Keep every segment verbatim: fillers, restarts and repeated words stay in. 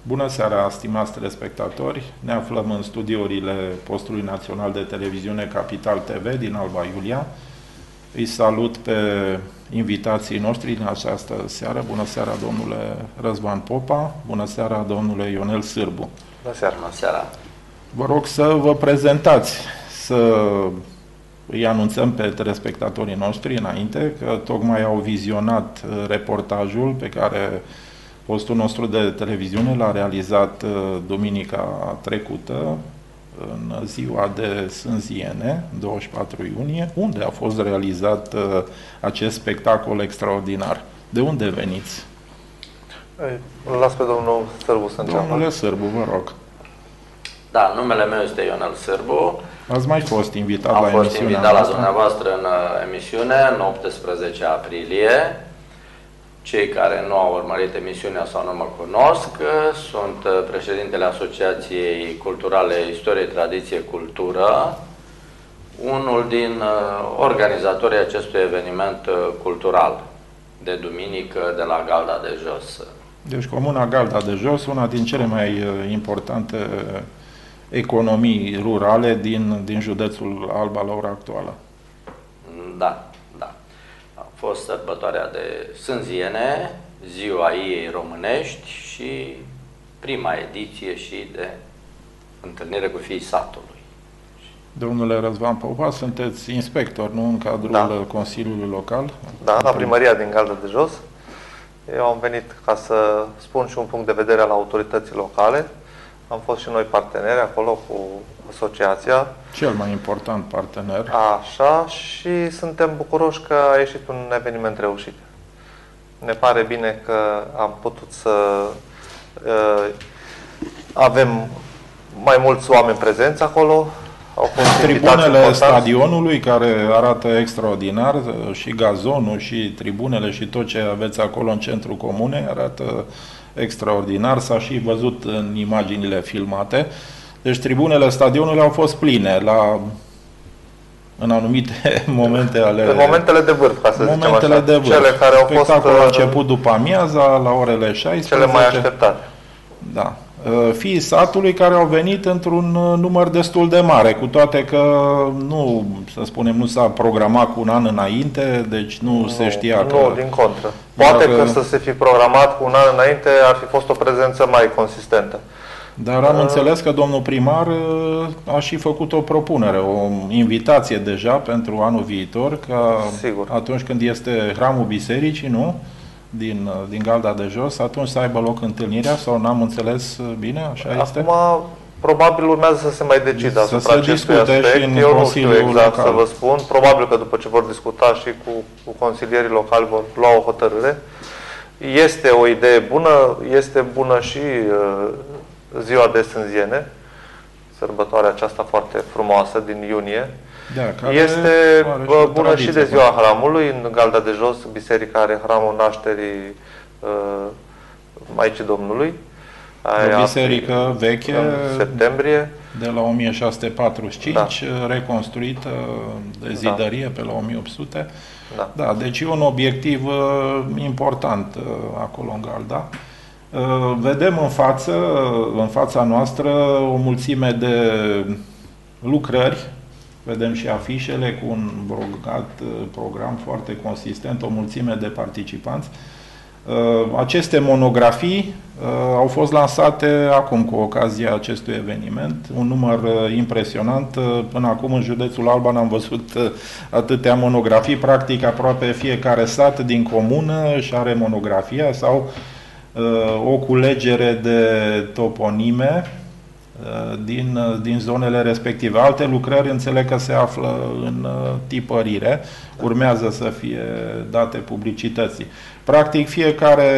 Bună seara, stimați telespectatori! Ne aflăm în studiourile Postului Național de Televiziune Capital T V din Alba Iulia. Îi salut pe invitații noștri din această seară. Bună seara, domnule Răzvan Popa! Bună seara, domnule Ionel Sârbu! Bună seara! Bună seara! Vă rog să vă prezentați, să îi anunțăm pe telespectatorii noștri înainte că tocmai au vizionat reportajul pe care postul nostru de televiziune l-a realizat duminica trecută, în ziua de Sânziene, douăzeci și patru iunie, unde a fost realizat acest spectacol extraordinar. De unde veniți? Îl las pe domnul Sârbu să înceapă. Domnule Sârbu, vă rog. Da, numele meu este Ionel Sârbu. Ați mai fost invitat Am la fost emisiunea invitat la noastră? dumneavoastră în emisiune, în optsprezece aprilie. Cei care nu au urmărit emisiunea sau nu mă cunosc, sunt președintele Asociației Culturale Istorie, Tradiție, Cultură, unul din organizatorii acestui eveniment cultural de duminică de la Galda de Jos. Deci Comuna Galda de Jos, una din cele mai importante economii rurale din, din județul Alba la ora actuală. Da, da. A fost sărbătoarea de Sânziene, ziua ei românești și prima ediție și de întâlnire cu fiii satului. Domnule Răzvan Popa, sunteți inspector, nu, în cadrul da. Consiliului Local? Da, la primăria din Galda de Jos. Eu am venit ca să spun și un punct de vedere al autorității locale. Am fost și noi parteneri acolo cu asociația. Cel mai important partener. Așa, și suntem bucuroși că a ieșit un eveniment reușit. Ne pare bine că am putut să uh, avem mai mulți oameni prezenți acolo. Au fost tribunele stadionului, care arată extraordinar, și gazonul, și tribunele, și tot ce aveți acolo în centrul comunei arată extraordinar. S-a și văzut în imaginile filmate. Deci tribunele stadionului au fost pline la, în anumite momente ale... În momentele de vârf, ca să zicem așa. De vârf. Cele care au fost... Spectacolul a început după amiaza, la orele șaisprezece. Cele mai așteptate. Da. Fiii satului care au venit într-un număr destul de mare, cu toate că nu, să spunem, nu s-a programat cu un an înainte, deci nu, nu se știa nu, că... Nu, din contră. Poate dacă... că să se fi programat cu un an înainte ar fi fost o prezență mai consistentă. Dar am uh... înțeles că domnul primar a și făcut o propunere, o invitație deja pentru anul viitor, că Sigur. atunci când este hramul bisericii, nu? Din, din Galda de Jos, atunci să aibă loc întâlnirea, sau n-am înțeles bine? Așa Acum, este? probabil urmează să se mai decidă să asupra acestui aspect. Eu nu știu exact local. Să vă spun. Probabil că după ce vor discuta și cu, cu consilierii locali vor lua o hotărâre. Este o idee bună, este bună și uh, ziua de Sânziene, sărbătoarea aceasta foarte frumoasă din iunie. Da, este bună și de ziua hramului. În Galda de Jos, biserica are hramul nașterii uh, Maicii Domnului. O biserică veche, în septembrie. De la o mie șase sute patruzeci și cinci, da. Reconstruită de zidărie da. Pe la o mie opt sute. Da. Da, deci e un obiectiv uh, important uh, acolo în Galda. Uh, vedem în față, în fața noastră, o mulțime de lucrări. Vedem și afișele cu un bogat program foarte consistent, o mulțime de participanți. Aceste monografii au fost lansate acum cu ocazia acestui eveniment. Un număr impresionant. Până acum în județul Alba n-am văzut atâtea monografii. Practic aproape fiecare sat din comună își are monografia sau o culegere de toponime Din, din zonele respective. Alte lucrări înțeleg că se află în tipărire, urmează să fie date publicității. Practic fiecare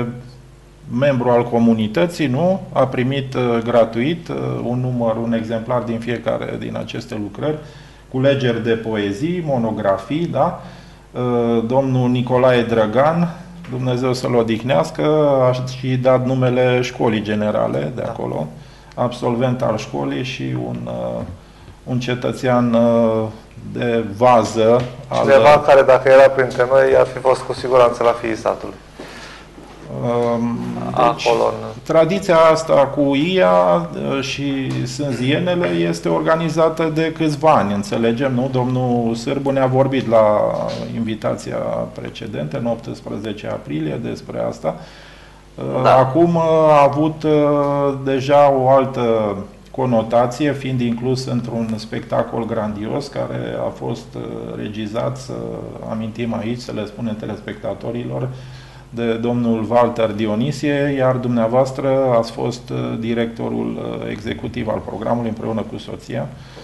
membru al comunității, nu, a primit gratuit un număr, un exemplar din fiecare din aceste lucrări, culegeri de poezii, monografii, da? Domnul Nicolae Drăgan, Dumnezeu să-l odihnească, a și dat numele școlii generale de acolo, absolvent al școlii și un, uh, un cetățean uh, de vază. Cineva al... care, dacă era printre noi, ar fi fost cu siguranță la fiii satului. Uh, deci, acolo, tradiția asta cu I A și sânzienele este organizată de câțiva ani, înțelegem, nu? Domnul Sârbu ne-a vorbit la invitația precedentă, în optsprezece aprilie, despre asta. Da. Acum a avut deja o altă conotație, fiind inclus într-un spectacol grandios care a fost regizat, să amintim aici, să le spunem telespectatorilor, de domnul Walter Dionisie, iar dumneavoastră ați fost directorul executiv al programului împreună cu soția.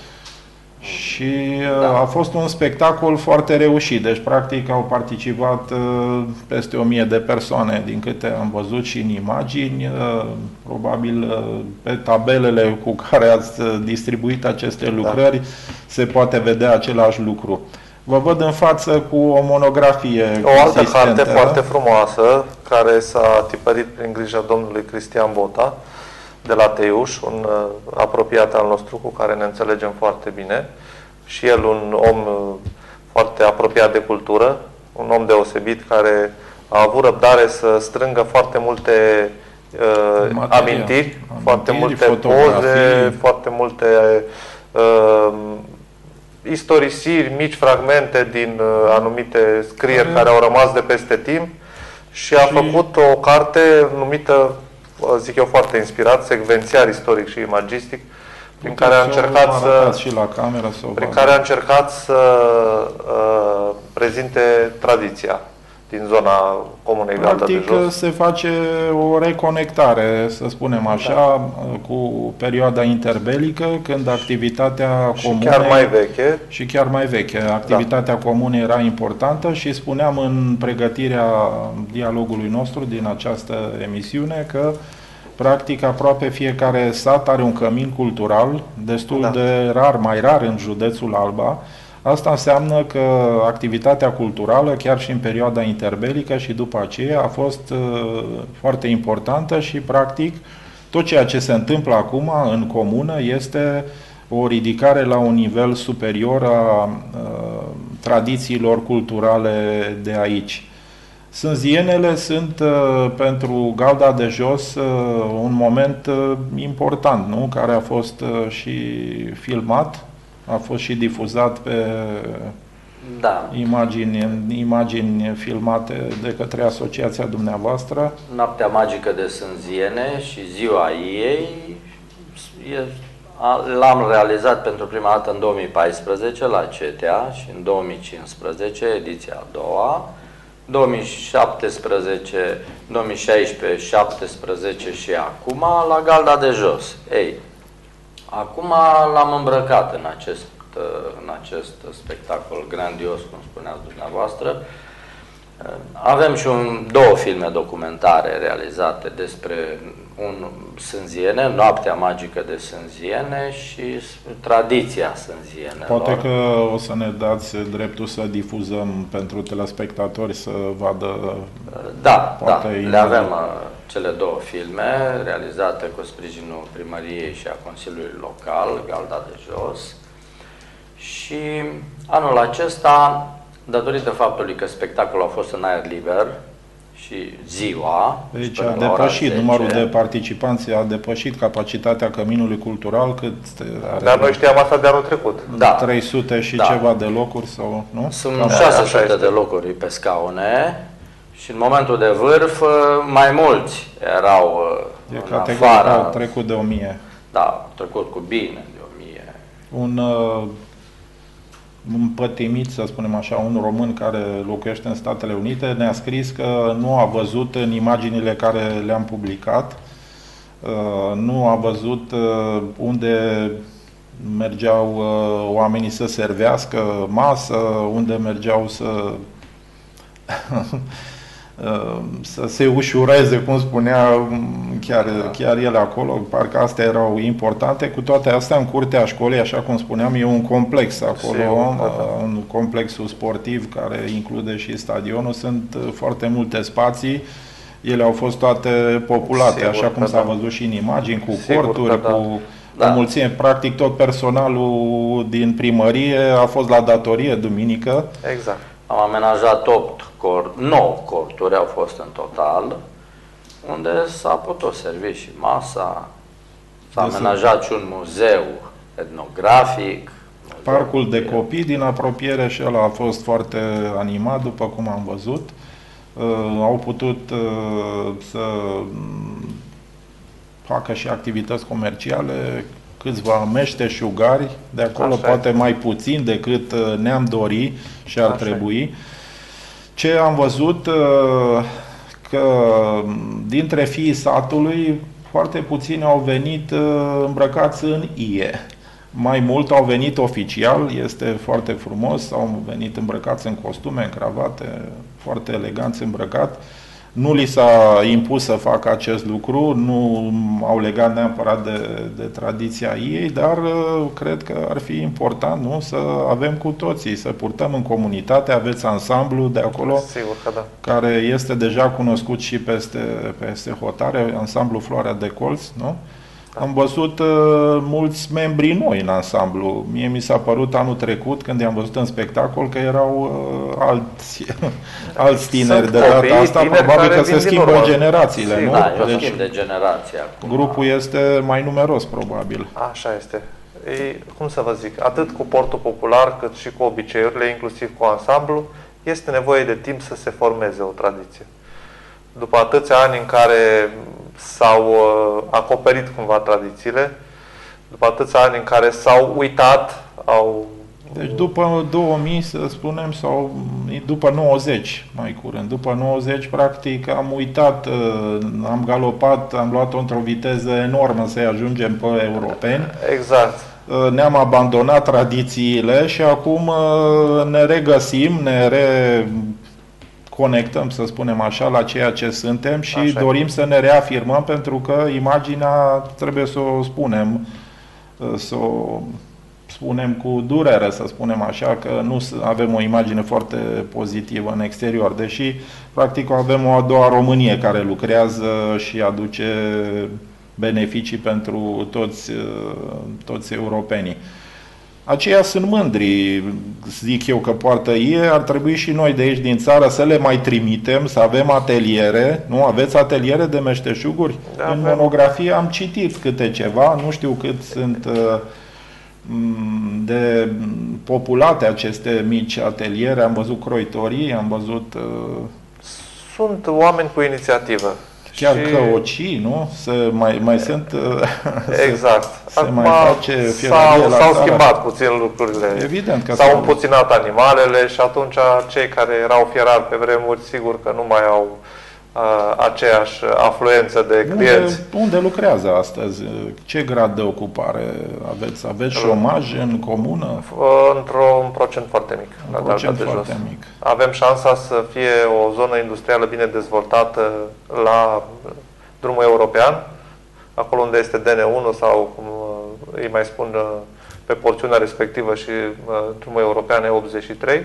Și da. a fost un spectacol foarte reușit, deci practic au participat peste o mie de persoane, din câte am văzut și în imagini. Probabil pe tabelele cu care ați distribuit aceste lucrări da. se poate vedea același lucru. Vă văd în față cu o monografie o altă carte foarte frumoasă, care s-a tipărit prin grija domnului Cristian Bota, de la Teiuș, un uh, apropiat al nostru cu care ne înțelegem foarte bine. Și el un om uh, foarte apropiat de cultură, un om deosebit care a avut răbdare să strângă foarte multe uh, Materia, amintiri, amintiri, foarte multe poze, foarte multe uh, istorisiri, mici fragmente din uh, anumite scrieri care au rămas de peste timp și a și... făcut o carte numită, zic eu, foarte inspirat, secvențiar istoric și imagistic, prin care a încercat să, și la cameră, să prin care a încercat să uh, prezinte tradiția din zona Comunei Galda de Jos. Se face o reconectare, să spunem așa, da. cu perioada interbelică, când activitatea și comunei... chiar mai veche. Și chiar mai veche. Activitatea da. comunei era importantă și spuneam în pregătirea dialogului nostru din această emisiune că practic aproape fiecare sat are un cămin cultural, destul da. de rar, mai rar în județul Alba. Asta înseamnă că activitatea culturală, chiar și în perioada interbelică și după aceea, a fost uh, foarte importantă și, practic, tot ceea ce se întâmplă acum în comună este o ridicare la un nivel superior a uh, tradițiilor culturale de aici. Sânzienele sunt uh, pentru Galda de Jos uh, un moment uh, important, nu? Care a fost uh, și filmat. A fost și difuzat pe da. imagini, imagini filmate de către asociația dumneavoastră. Noaptea magică de Sânziene și ziua ei l-am realizat pentru prima dată în două mii paisprezece la C T A și în două mii cincisprezece, ediția a doua, două mii șaptesprezece, două mii șaisprezece, șaptesprezece și acum la Galda de Jos. Ei, acum l-am îmbrăcat în acest, în acest spectacol grandios, cum spuneați dumneavoastră. Avem și un, două filme documentare realizate despre un Sânziene, Noaptea magică de Sânziene și tradiția sânzienelor. Poate că o să ne dați dreptul să difuzăm pentru telespectatori să vadă... Da, da, le avem cele două filme realizate cu sprijinul primăriei și a Consiliului Local, Galda de Jos. Și anul acesta, datorită faptului că spectacolul a fost în aer liber și ziua... Deci a depășit, numărul de participanți a depășit capacitatea căminului cultural, cât are... Dar noi știam asta de anul trecut. Da. trei sute și da. ceva de locuri sau... Nu? Sunt șase sute de locuri pe scaune și în momentul de vârf mai mulți erau e în afară. Au trecut de o mie. Da, trecut cu bine de o mie. Un... Uh, împătimit, să spunem așa, un român care locuiește în Statele Unite ne-a scris că nu a văzut în imaginile care le-am publicat, nu a văzut unde mergeau oamenii să servească masă, unde mergeau să să se ușureze, cum spunea chiar, chiar el acolo, parcă astea erau importante. Cu toate astea, în curtea școlii, așa cum spuneam, e un complex acolo, un complexul sportiv care include și stadionul, sunt foarte multe spații, ele au fost toate populate, sigur, așa cum s-a da. văzut și în imagini, cu sigur, corturi, da. cu da. o mulțime, practic tot personalul din primărie a fost la datorie duminică. Exact. Am amenajat opt cort, nouă corturi au fost în total. unde s-a putut servi și masa, s-a amenajat și un muzeu etnografic. Parcul de copii din apropiere și ăla a fost foarte animat, după cum am văzut. Uh, au putut uh, să facă și activități comerciale, câțiva meșteșugari, de acolo Așa poate e. mai puțin decât ne-am dori și ar Așa trebui. E. Ce am văzut, că dintre fiii satului, foarte puțini au venit îmbrăcați în I E. Mai mult au venit oficial, este foarte frumos, au venit îmbrăcați în costume, în cravate, foarte eleganți îmbrăcat. Nu li s-a impus să facă acest lucru, nu au legat neapărat de, de tradiția ei, dar cred că ar fi important, nu? Să avem cu toții, să purtăm în comunitate, aveți ansamblu de acolo, sigur că da, care este deja cunoscut și peste, peste hotare, ansamblu Floarea de Colț, nu? Am văzut uh, mulți membri noi în ansamblu. Mie mi s-a părut anul trecut, când i-am văzut în spectacol, că erau uh, alți, alți tineri. Sunt de data copii, asta probabil că se schimbă urmă. generațiile, Sigur, nu? Da, eu Deci, schimb de generație acum. grupul este mai numeros, probabil. Așa este. Ei, cum să vă zic, atât cu portul popular, cât și cu obiceiurile, inclusiv cu ansamblu, este nevoie de timp să se formeze o tradiție. După atâția ani în care s-au uh, acoperit cumva tradițiile, după atâția ani în care s-au uitat, au... Deci după două mii, să spunem, sau după nouăzeci, mai curând, după nouăzeci, practic, am uitat, am galopat, am luat-o într-o viteză enormă să-i ajungem pe europeni. Exact. Ne-am abandonat tradițiile și acum ne regăsim, ne reconectăm, să spunem așa, la ceea ce suntem și așa dorim să ne reafirmăm, pentru că imaginea, trebuie să o spunem, să o spunem cu durere, să spunem așa, că nu avem o imagine foarte pozitivă în exterior, deși practic avem o a doua Românie care lucrează și aduce beneficii pentru toți, toți europenii. Aceia sunt mândri, zic eu, că poartă ei, ar trebui și noi de aici din țară să le mai trimitem, să avem ateliere, nu? Aveți ateliere de meșteșuguri? Da, în avem. monografie am citit câte ceva, nu știu cât sunt de populate aceste mici ateliere, am văzut croitorii, am văzut... Sunt oameni cu inițiativă. Chiar și... căocii, nu? Să mai, mai sunt... Exact. Se Acum mai face fierărie la s-au țară. schimbat puțin lucrurile. Evident că s-au împuținat animalele și atunci cei care erau fierari pe vremuri, sigur că nu mai au uh, aceeași afluență de clienți. Unde, unde lucrează astăzi? Ce grad de ocupare aveți? Aveți șomaj în comună? Într-un procent foarte mic. Un la procent de foarte jos. mic. Avem șansa să fie o zonă industrială bine dezvoltată la drumul european, acolo unde este D N unu sau, cum îi mai spun, pe porțiunea respectivă, și drumul european E optzeci și trei.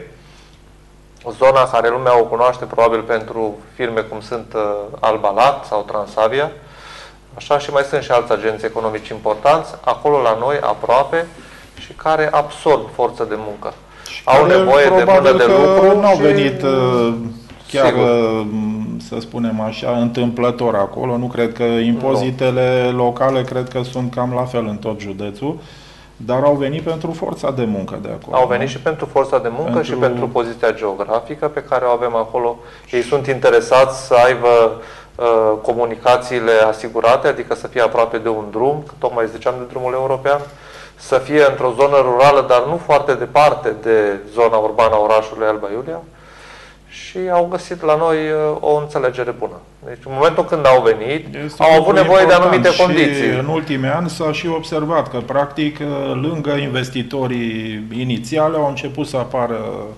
Zona care lumea o cunoaște probabil pentru firme cum sunt Alba Lat sau Transavia. Așa, și mai sunt și alți agenți economici importanți acolo la noi, aproape, și care absorb forță de muncă. Și au nevoie de mână de lucru. Nu au și... venit chiar, Sigur. să spunem așa, întâmplător acolo. Nu cred că impozitele no. locale, cred că sunt cam la fel în tot județul. Dar au venit pentru forța de muncă de acolo. Au venit și pentru forța de muncă pentru... și pentru poziția geografică pe care o avem acolo. Ei sunt interesați să aibă uh, comunicațiile asigurate, adică să fie aproape de un drum, că tocmai ziceam de drumul european, să fie într-o zonă rurală, dar nu foarte departe de zona urbană a orașului Alba Iulia, și au găsit la noi uh, o înțelegere bună. Deci în momentul când au venit, este au avut nevoie de anumite și condiții. În ultimii ani s-a și observat că, practic, lângă investitorii inițiale au început să apară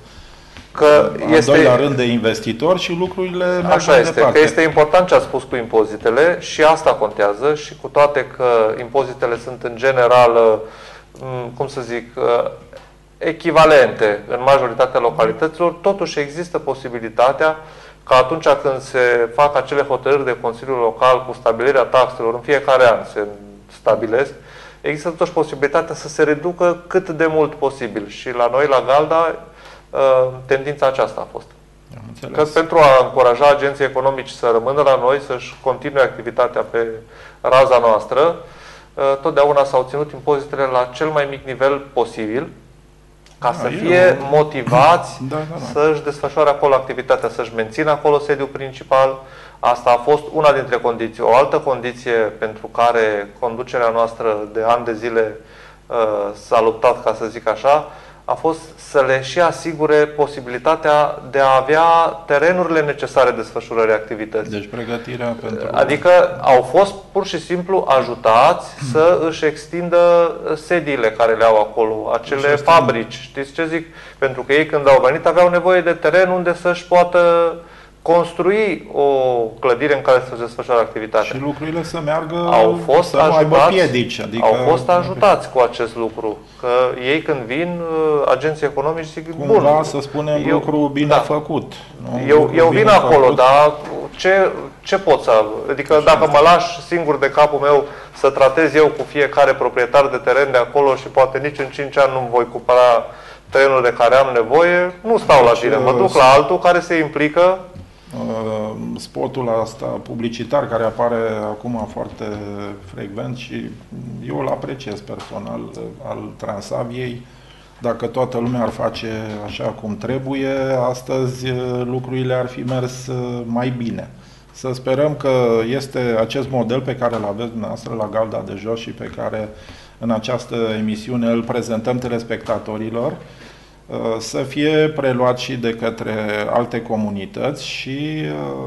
că al este, doilea rând de investitori și lucrurile merg așa mai este, departe. că este important ce a spus cu impozitele și asta contează, și cu toate că impozitele sunt în general, cum să zic, echivalente în majoritatea localităților, totuși există posibilitatea că atunci când se fac acele hotărâri de Consiliul Local cu stabilirea taxelor, în fiecare an se stabilesc, există totuși posibilitatea să se reducă cât de mult posibil. Și la noi, la Galda, tendința aceasta a fost. Că pentru a încuraja agenții economici să rămână la noi, să-și continue activitatea pe raza noastră, totdeauna s-au ținut impozitele la cel mai mic nivel posibil, ca da, să fie eu... motivați da, da, da. să-și desfășoare acolo activitatea, să-și mențină acolo sediul principal. Asta a fost una dintre condiții. O altă condiție pentru care conducerea noastră de ani de zile uh, s-a luptat, ca să zic așa, a fost să le și asigure posibilitatea de a avea terenurile necesare desfășurării activității. Deci pregătirea pentru... Adică au fost pur și simplu ajutați să își extindă sediile care le au acolo, acele fabrici. Știți ce zic? Pentru că ei când au venit aveau nevoie de teren unde să-și poată construi o clădire în care să desfășoare activitatea. Și lucrurile să meargă, au fost să ajutați, nu aibă piedici. Adică... Au fost ajutați cu acest lucru. Că ei când vin, agenții economici zic, cumva, bun, să spunem, eu, lucru bine da. făcut. Nu? Eu, lucru eu vin acolo, făcut. dar ce, ce pot să... Adică și dacă mă lași singur de capul meu să tratez eu cu fiecare proprietar de teren de acolo și poate nici în cinci ani nu voi cumpăra terenul de care am nevoie, nu stau deci, la tine. Mă duc la altul care se implică. Spotul ăsta publicitar care apare acum foarte frecvent și eu îl apreciez personal al Transaviei. Dacă toată lumea ar face așa cum trebuie, astăzi lucrurile ar fi mers mai bine. Să sperăm că este acest model pe care îl aveți dumneavoastră la Garda de Jos și pe care în această emisiune îl prezentăm telespectatorilor, să fie preluat și de către alte comunități și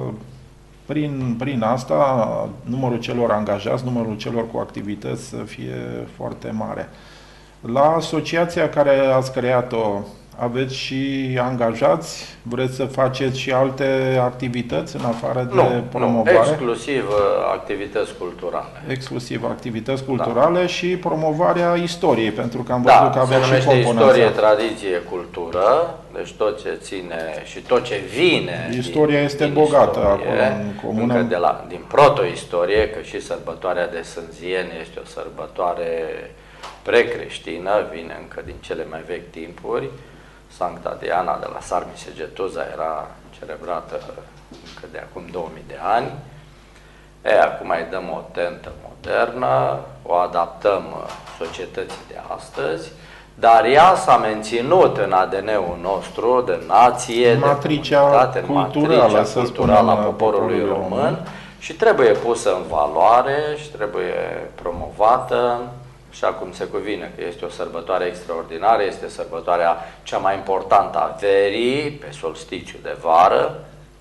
prin, prin asta numărul celor angajați, numărul celor cu activități să fie foarte mare. La asociația care ați creat-o, aveți și angajați? Vreți să faceți și alte activități în afară de nu, promovare? Nu, exclusiv activități culturale. Exclusiv activități culturale da. Și promovarea istoriei, pentru că am văzut da, că aveți și componența. Istorie, tradiție, cultură, deci tot ce ține și tot ce vine. Istoria din, este din bogată istorie, acolo în comună. Încă de la, din proto-istorie, că și sărbătoarea de Sânziene este o sărbătoare precreștină, vine încă din cele mai vechi timpuri. Sancta Diana de la Sarmisegetuza era celebrată încă de acum două mii de ani. E, acum îi dăm o tentă modernă, o adaptăm societății de astăzi, dar ea s-a menținut în A D N-ul nostru de nație, matricea de culturală, matricea culturală a poporului român, român și trebuie pusă în valoare și trebuie promovată. Așa cum se cuvine, că este o sărbătoare extraordinară, este sărbătoarea cea mai importantă a verii, pe solstițiu de vară,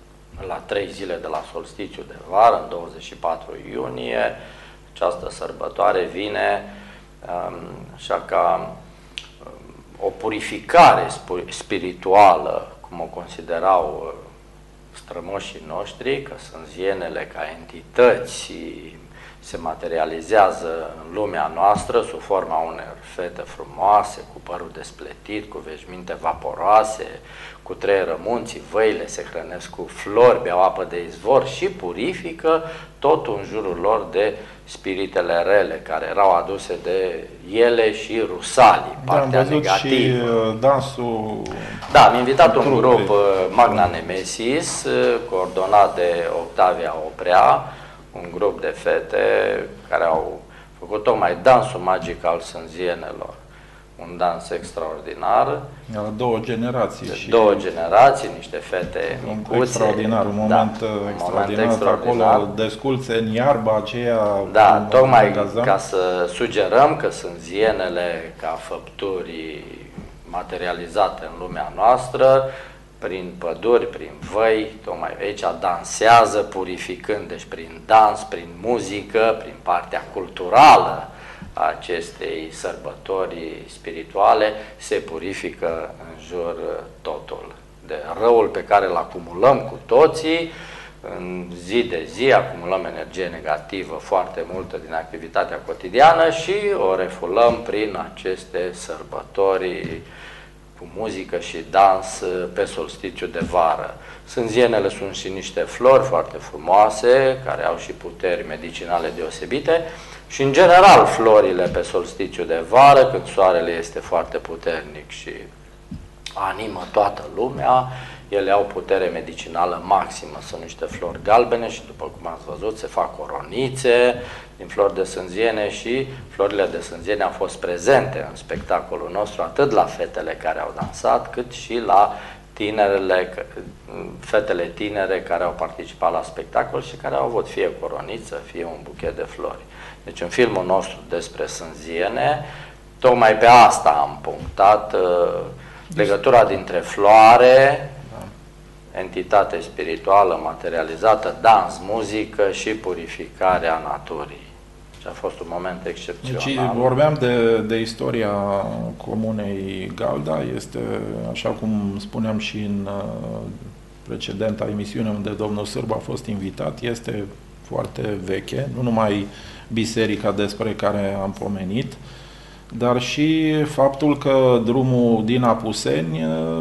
la trei zile de la solstițiu de vară, în douăzeci și patru iunie. Această sărbătoare vine um, așa ca um, o purificare spirituală, cum o considerau strămoșii noștri, că sânzienele ca entități se materializează în lumea noastră sub forma unor fete frumoase, cu părul despletit, cu veșminte vaporoase, cu trei rămunții, văile se hrănesc cu flori, beau apă de izvor și purifică totul în jurul lor de spiritele rele, care erau aduse de ele și rusalii, partea da, negativă. Și dansul... Da, am invitat un grup, Magna Nemesis, coordonat de Octavia Oprea, un grup de fete care au făcut tocmai dansul magic al sânzienelor. Un dans extraordinar. La două generații. De și două generații, niște fete micuțe. Extraordinar, un moment, da, extraordinar, moment extraordinar. Acolo desculțe în iarba aceea. Da, tocmai ca să sugerăm că sânzienele ca făpturi materializate în lumea noastră, prin păduri, prin văi, tocmai aici dansează, purificând, deci prin dans, prin muzică, prin partea culturală a acestei sărbători spirituale, se purifică în jur totul. De răul pe care îl acumulăm cu toții, în zi de zi acumulăm energie negativă foarte multă din activitatea cotidiană și o refulăm prin aceste sărbători cu muzică și dans pe solstițiu de vară. Sânzienele sunt și niște flori foarte frumoase, care au și puteri medicinale deosebite și, în general, florile pe solstițiu de vară, când soarele este foarte puternic și animă toată lumea, ele au putere medicinală maximă, sunt niște flori galbene și după cum ați văzut se fac coronițe din flori de sânziene și florile de sânziene au fost prezente în spectacolul nostru atât la fetele care au dansat cât și la tinerele, fetele tinere care au participat la spectacol și care au avut fie coroniță, fie un buchet de flori. Deci în filmul nostru despre sânziene, tocmai pe asta am punctat uh, legătura dintre floare, entitate spirituală materializată, dans, muzică și purificarea naturii. Și a fost un moment excepțional. Deci vorbeam de, de istoria comunei Galda, este, așa cum spuneam și în uh, precedenta emisiune unde domnul Sârbu a fost invitat, este foarte veche, nu numai biserica despre care am pomenit, dar și faptul că drumul din Apuseni uh,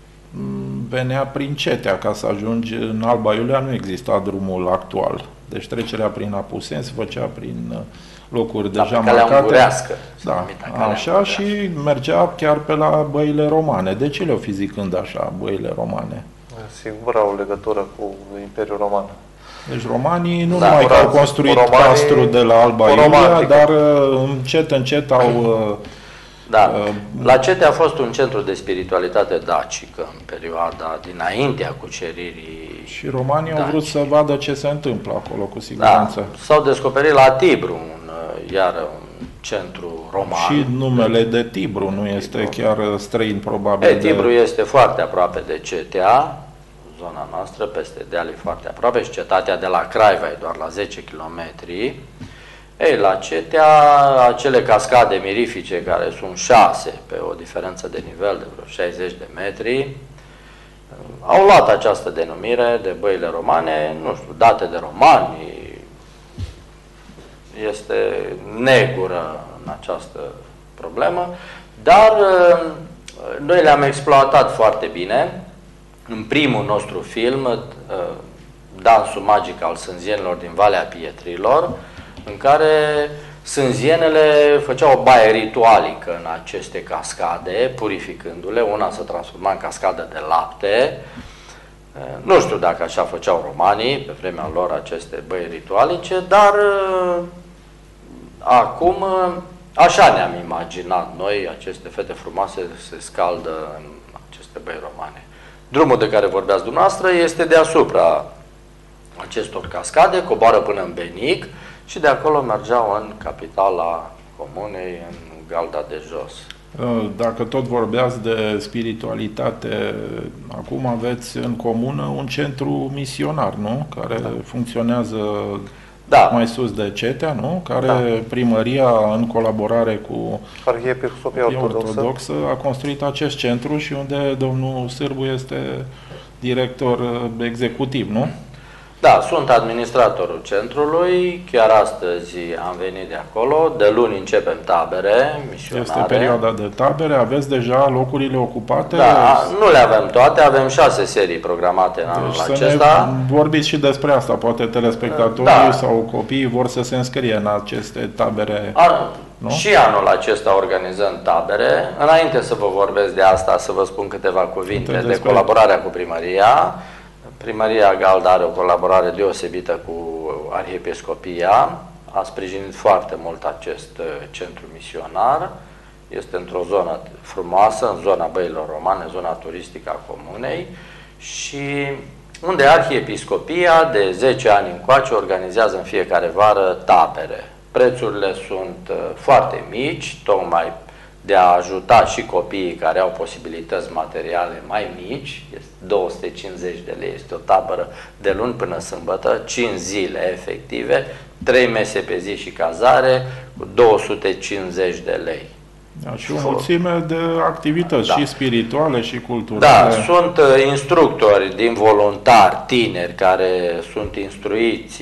venea prin Cetea. Ca să ajungi în Alba Iulia nu exista drumul actual. Deci trecerea prin Apuseni se făcea prin locuri da, deja marcate. Da, așa și mergea chiar pe la băile romane. De ce le-o fi zicând așa, băile romane? Sigur au legătură cu Imperiul Roman. Deci romanii nu da, numai că au construit romanii, castru de la Alba Iulia, dar încet, încet au... Da. La Cetea a fost un centru de spiritualitate dacică în perioada dinaintea cuceririi. Și romanii daci. Au vrut să vadă ce se întâmplă acolo, cu siguranță. Da. S-au descoperit la Tibru, un, iar un centru roman. Și numele de Tibru nu este Tibru. chiar străin, probabil. E, Tibru de... este foarte aproape de Cetea, zona noastră, peste deal e foarte aproape, și cetatea de la Craiova e doar la zece kilometri. Ei, la Cetea, acele cascade mirifice, care sunt șase, pe o diferență de nivel de vreo șaizeci de metri, au luat această denumire de băile romane, nu știu, date de romani, este negură în această problemă, dar noi le-am exploatat foarte bine. În primul nostru film, Dansul magic al sânzienilor din Valea Pietrilor, în care sânzienele făceau o baie ritualică în aceste cascade, purificându-le. Una se transforma în cascadă de lapte. Nu știu dacă așa făceau romanii pe vremea lor aceste băi ritualice, dar acum așa ne-am imaginat noi, aceste fete frumoase se scaldă în aceste băi romane. Drumul de care vorbeați dumneavoastră este deasupra acestor cascade, coboară până în Benic și de acolo mergeau în capitala comunei, în Galda de Jos. Dacă tot vorbeați de spiritualitate, acum aveți în comună un centru misionar, nu? Care da. funcționează da. mai sus de Cetea, nu? Care da. primăria, în colaborare cu Arhiepiscopia Ortodoxă. Ortodoxă, a construit acest centru și unde domnul Sârbu este director executiv, nu? Da, sunt administratorul centrului, chiar astăzi am venit de acolo, de luni începem tabere misionare. Este perioada de tabere, aveți deja locurile ocupate? Da, nu le avem toate, avem șase serii programate în anul deci acesta. Ne vorbiți și despre asta, poate telespectatorii da. sau copiii vor să se înscrie în aceste tabere. An, și anul acesta organizăm tabere. Înainte să vă vorbesc de asta, să vă spun câteva cuvinte de despre... colaborarea cu primăria. Primăria Galda are o colaborare deosebită cu Arhiepiscopia, a sprijinit foarte mult acest centru misionar, este într-o zonă frumoasă, în zona Băilor Romane, zona turistică a comunei, și unde Arhiepiscopia de zece ani încoace organizează în fiecare vară tabere. Prețurile sunt foarte mici, tocmai de a ajuta și copiii care au posibilități materiale mai mici. Este două sute cincizeci de lei, este o tabără de luni până sâmbătă, cinci zile efective, trei mese pe zi și cazare, cu două sute cincizeci de lei. Da, și o mulțime de activități, da. și spirituale și culturale. Da, sunt uh, instructori din voluntari, tineri, care sunt instruiți,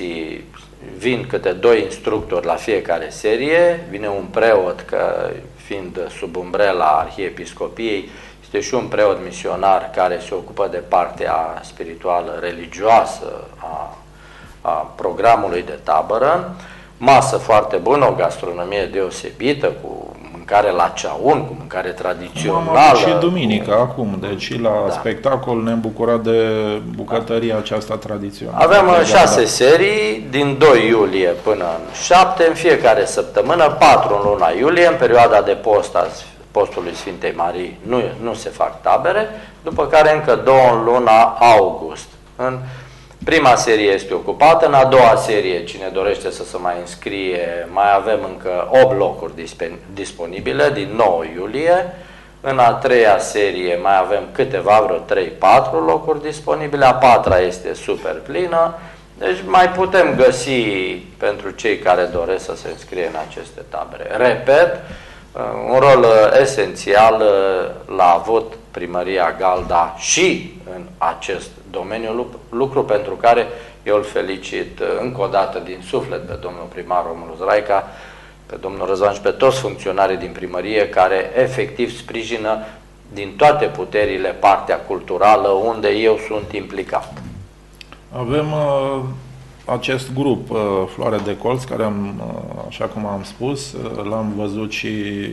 vin câte doi instructori la fiecare serie, vine un preot, că fiind sub umbrela Arhiepiscopiei, este și un preot misionar care se ocupă de partea spirituală, religioasă a, a programului de tabără. Masă foarte bună, o gastronomie deosebită, cu mâncare la ceaun, cu mâncare tradițională. Am avut și duminică cu... acum, deci la da. spectacol ne-am bucurat de bucătăria da. aceasta tradițională. Avem șase serii, din doi iulie până în șapte, în fiecare săptămână, patru în luna iulie, în perioada de post a postului Sfintei Marii nu, nu se fac tabere, după care încă două în luna august. În prima serie este ocupată, în a doua serie, cine dorește să se mai înscrie, mai avem încă opt locuri disponibile din nouă iulie. În a treia serie mai avem câteva, vreo trei patru locuri disponibile, a patra este super plină, deci mai putem găsi pentru cei care doresc să se înscrie în aceste tabere. Repet, un rol esențial l-a avut Primăria Galda și în acest domeniu, lucru pentru care eu îl felicit încă o dată din suflet pe domnul primar Romulus Raica, pe domnul Răzvan și pe toți funcționarii din primărie care efectiv sprijină din toate puterile partea culturală unde eu sunt implicat. Avem uh, acest grup uh, Floare de Colț, care am, uh, așa cum am spus, uh, l-am văzut și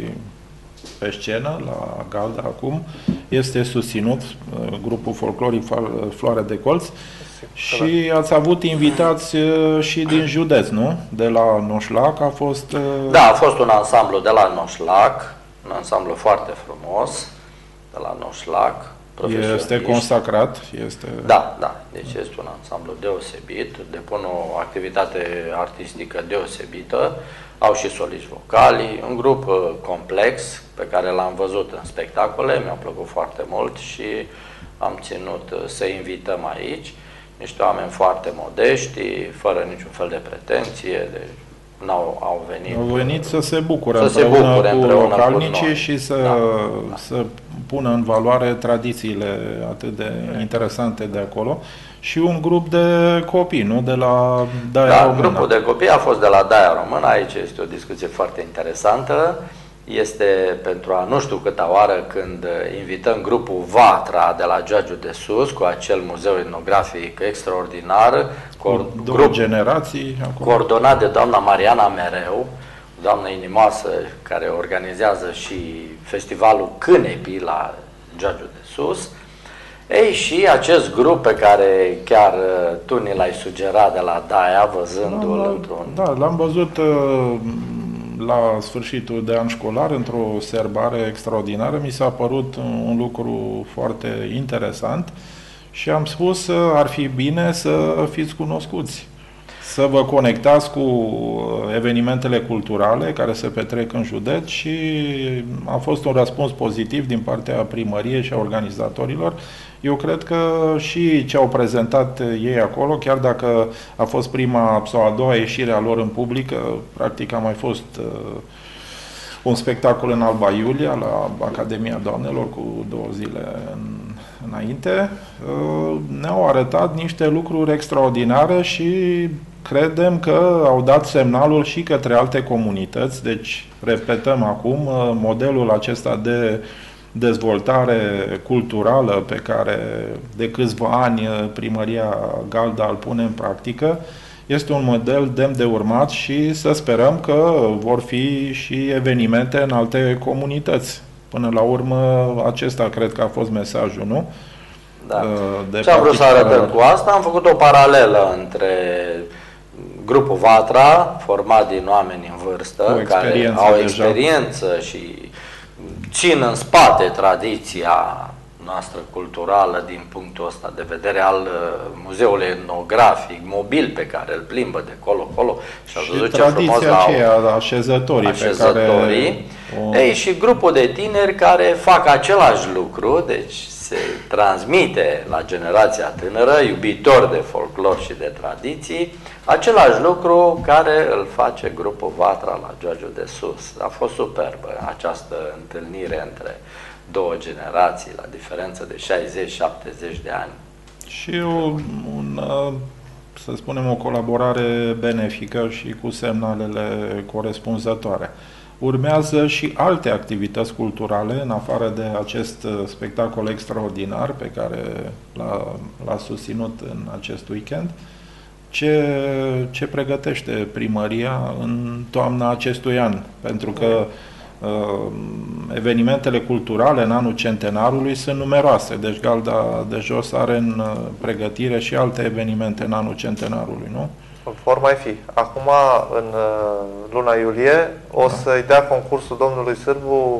pe scenă la Galda acum. Este susținut uh, grupul folcloric Floare de Colț și ați avut invitați uh, și din județ, nu? De la Noșlac a fost... Uh... Da, a fost un ansamblu de la Noșlac, un ansamblu foarte frumos de la Noșlac. Este consacrat? Este... Da, da. Deci este un ansamblu deosebit, depun o activitate artistică deosebită, au și soliști vocali, un grup complex pe care l-am văzut în spectacole, mi-a plăcut foarte mult și am ținut să invităm aici niște oameni foarte modești, fără niciun fel de pretenție, de N-au, au venit, au venit să se bucure să împreună, se bucure cu împreună localnicii cu și să, da, da. să pună în valoare tradițiile atât de interesante de acolo. Și un grup de copii, nu? De la Daia da, Română. Grupul de copii a fost de la Daia Română. Aici este o discuție foarte interesantă. Este pentru a nu știu câta oară când invităm grupul Vatra de la Giagiul de Sus cu acel muzeu etnografic extraordinar, cu două grup generații acolo, coordonat de doamna Mariana Mereu, doamnă inimoasă care organizează și festivalul Cânepii la Giagiul de Sus. Ei, și acest grup pe care chiar tu ni l-ai sugerat de la Daia, văzându-l într-un... Da, l-am văzut uh, la sfârșitul de an școlar, într-o serbare extraordinară. Mi s-a părut un lucru foarte interesant și am spus că ar fi bine să fiți cunoscuți, să vă conectați cu evenimentele culturale care se petrec în județ și a fost un răspuns pozitiv din partea primăriei și a organizatorilor. Eu cred că și ce au prezentat ei acolo, chiar dacă a fost prima sau a doua ieșire a lor în public, practic a mai fost uh, un spectacol în Alba Iulia, la Academia Doamnelor, cu două zile în, înainte, uh, ne-au arătat niște lucruri extraordinare și credem că au dat semnalul și către alte comunități. Deci, repetăm acum, modelul acesta de dezvoltare culturală pe care de câțiva ani Primăria Galda îl pune în practică este un model demn de urmat și să sperăm că vor fi și evenimente în alte comunități. Până la urmă, acesta cred că a fost mesajul, nu? Da. Ce am vrut să arătăm cu asta? Am făcut o paralelă între grupul Vatra, format din oameni în vârstă, care au experiență deja și țin în spate tradiția noastră culturală din punctul ăsta de vedere al muzeului etnografic mobil pe care îl plimbă de colo-colo și, și văzut ce frumos la aceea, așezătorii, așezătorii. Pe care... Ei, și grupul de tineri care fac același lucru, deci se transmite la generația tânără, iubitor de folclor și de tradiții, același lucru care îl face grupul Vatra la Giagiul de Sus. A fost superbă această întâlnire între două generații, la diferență de șaizeci șaptezeci de ani. Și un, un, să spunem, o colaborare benefică și cu semnalele corespunzătoare. Urmează și alte activități culturale, în afară de acest spectacol extraordinar pe care l-a susținut în acest weekend. Ce, ce pregătește primăria în toamna acestui an? Pentru că Evenimentele culturale în anul centenarului sunt numeroase, deci Galda de Jos are în pregătire și alte evenimente în anul centenarului, nu? Vor mai fi. Acum, în luna iulie, o da. să-i dea concursul domnului Sârbu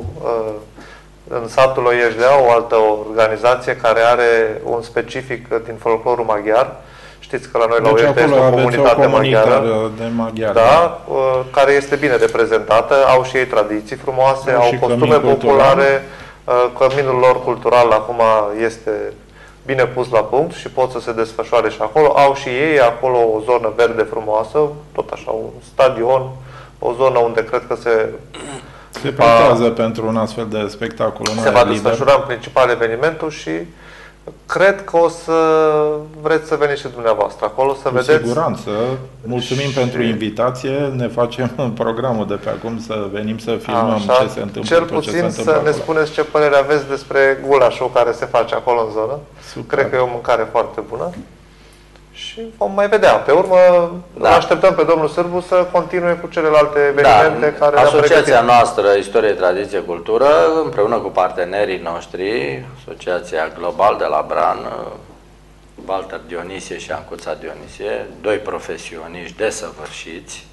în satul Oieșdea, o altă organizație care are un specific din folclorul maghiar. Știți că la noi la deci Oieșdea este o comunitate maghiară, de maghiari, da, care este bine reprezentată, au și ei tradiții frumoase, au, au costume populare, căminul lor cultural acum este bine pus la punct și pot să se desfășoare și acolo. Au și ei acolo o zonă verde frumoasă, tot așa, un stadion, o zonă unde cred că se... Se pretează pentru un astfel de spectacol. Se va desfășura în principal evenimentul și cred că o să vreți să veniți și dumneavoastră acolo, să Cu vedeți. Cu siguranță. Mulțumim și... pentru invitație. Ne facem programul de pe acum să venim să filmăm așa, ce se întâmplă. Cel puțin să ne acolo. Spuneți ce părere aveți despre gulașul care se face acolo în zonă. Super. Cred că e o mâncare foarte bună. Și vom mai vedea. Pe urmă, da. așteptăm pe domnul Sârbu să continue cu celelalte evenimente da. care Asociația noastră Istorie, Tradiție, Cultură, împreună cu partenerii noștri, Asociația Global de la Bran, Walter Dionisie și Ancuța Dionisie, doi profesioniști desăvârșiți,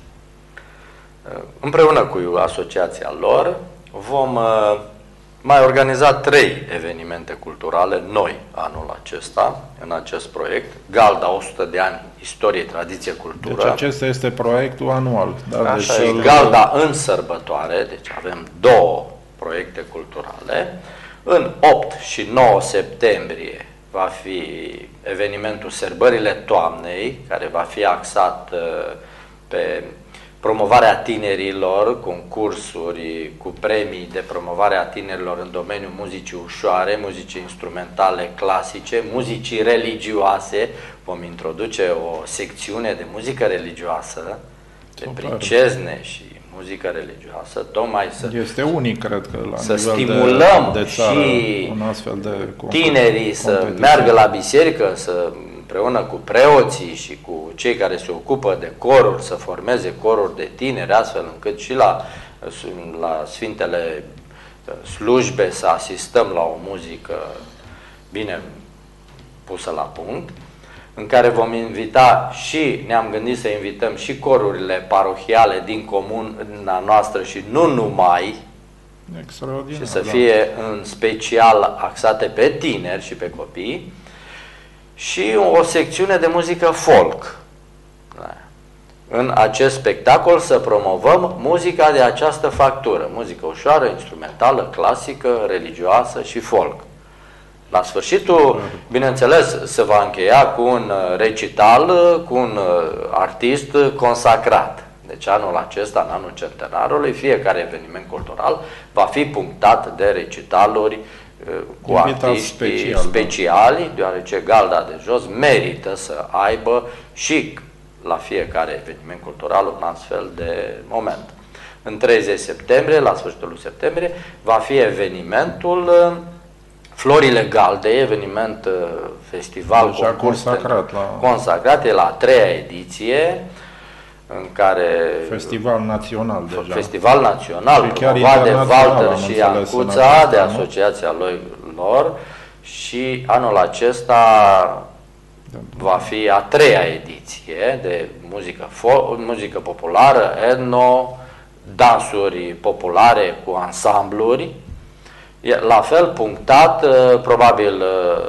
împreună cu asociația lor, vom mai organiza trei evenimente culturale noi anul acesta, în acest proiect. Galda, o sută de ani, istorie, tradiție, cultură. Deci acesta este proiectul anual. Da? Deci și Galda în sărbătoare, deci avem două proiecte culturale. În opt și nouă septembrie va fi evenimentul Sărbările Toamnei, care va fi axat pe promovarea tinerilor, concursuri cu premii de promovare a tinerilor în domeniul muzicii ușoare, muzicii instrumentale clasice, muzicii religioase. Vom introduce o secțiune de muzică religioasă, de princezne și muzică religioasă, tocmai să, este unic, cred că, la să nivel stimulăm de, de țară, și un astfel de tinerii să meargă la biserică, să împreună cu preoții și cu cei care se ocupă de coruri, să formeze coruri de tineri, astfel încât și la, la Sfintele slujbe să asistăm la o muzică bine pusă la punct, în care vom invita și, ne-am gândit să invităm și corurile parohiale din comuna noastră și nu numai, și să fie în special axate pe tineri și pe copii, și o secțiune de muzică folk. În acest spectacol să promovăm muzica de această factură, muzică ușoară, instrumentală, clasică, religioasă și folk. La sfârșitul, bineînțeles, se va încheia cu un recital, cu un artist consacrat. Deci anul acesta, în anul centenarului, fiecare eveniment cultural va fi punctat de recitaluri cu artiști special, speciali, da. Deoarece Galda de Jos merită să aibă și la fiecare eveniment cultural un astfel de moment. În treizeci septembrie, la sfârșitul lui septembrie, va fi evenimentul Florile Galdei, eveniment festival deja concurs consacrat, la... consacrat, e la a treia ediție, în care... Festival național deja. Festival național, promovat de Walter și Ancuța, de asociația lor, și anul acesta da. va fi a treia ediție de muzică, muzică populară, etno, dansuri populare cu ansambluri. La fel punctat, probabil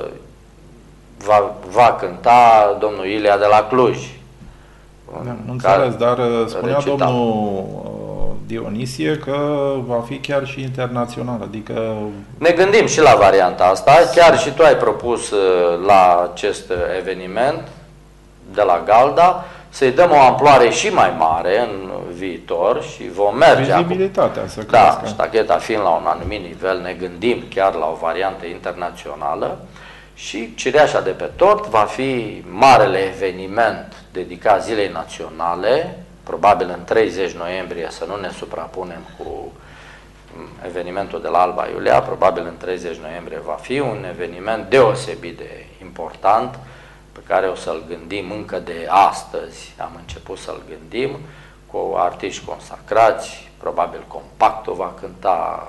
va, va cânta domnul Ilia de la Cluj. Da, nu înțeles, dar spunea recital. domnul Dionisie că va fi chiar și internațional, adică... Ne gândim și la varianta asta, chiar și tu ai propus la acest eveniment de la Galda să-i dăm o amploare și mai mare în viitor și vom merge vizibilitatea acum. Să da, crească. Ștacheta fiind la un anumit nivel, ne gândim chiar la o variantă internațională și cireașa de pe tort va fi marele eveniment dedicat Zilei Naționale, probabil în treizeci noiembrie, să nu ne suprapunem cu evenimentul de la Alba Iulia, probabil în treizeci noiembrie va fi un eveniment deosebit de important, pe care o să-l gândim încă de astăzi, am început să-l gândim, cu artiști consacrați, probabil Compactul va cânta,